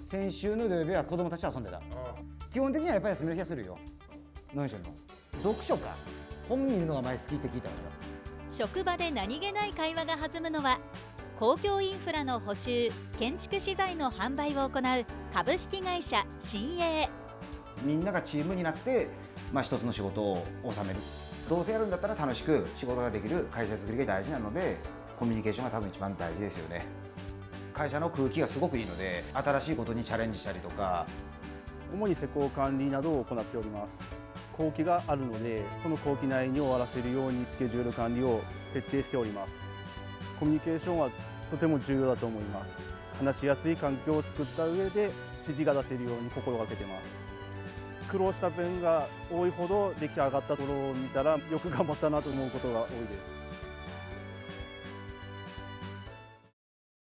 先週の土曜日は子供たちと遊んでた。基本的にはやっぱり休みの日はするよ。何してんの？読書か。本見るのが前好きって聞いたから。 職場で何気ない会話が弾むのは、公共インフラの補修、建築資材の販売を行う株式会社新栄。 みんながチームになって、一つの仕事を収める。どうせやるんだったら楽しく仕事ができる会社作りが大事なので、コミュニケーションが多分一番大事ですよね。会社の空気がすごくいいので、新しいことにチャレンジしたりとか。 主に施工管理などを行っております。工期があるので、その工期内に終わらせるようにスケジュール管理を徹底しております。コミュニケーションはとても重要だと思います。話しやすい環境を作った上で指示が出せるように心がけてます。苦労した分が多いほど出来上がったところを見たらよく頑張ったなと思うことが多いです。